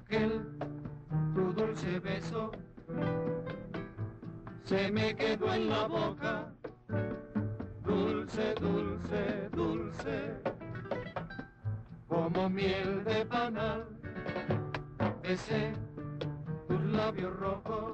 Aquel tu dulce beso se me quedó en la boca, dulce, dulce, dulce, como miel de panal. Besé tus labios rojos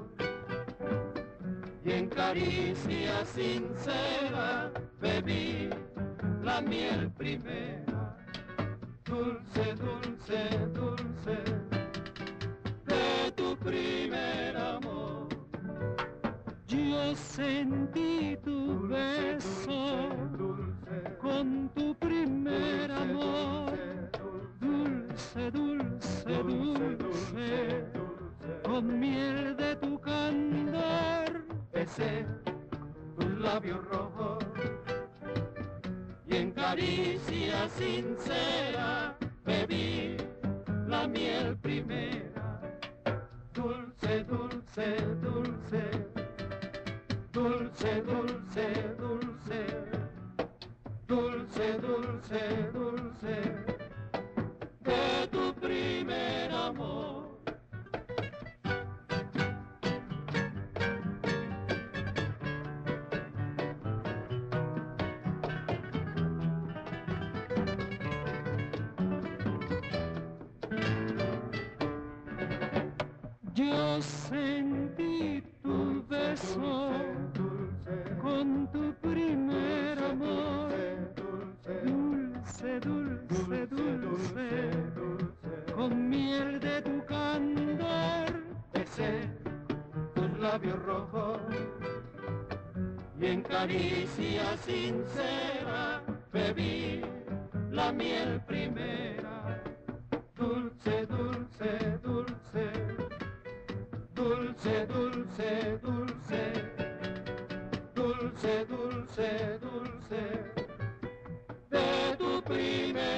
y en caricia sincera bebí la miel primera. Dulce, dulce, dulce, de tu primer amor. Yo sentí tu beso con tu primer amor. Dulce, dulce, dulce, con miel de tu candor. Besé tus labios rojos y en caricia sincera bebí la miel primera. Dulce, dulce, dulce, dulce, dulce, dulce, dulce, dulce, dulce, de tu primer amor. Yo sentí tu beso con tu primer amor. Dulce, dulce, dulce, con miel de tu candor. Besé tus labios rojos y en caricia sincera bebí la miel primera. Dulce, dulce, dulce, dulce, dulce, dulce, dulce, dulce, dulce, de tu primer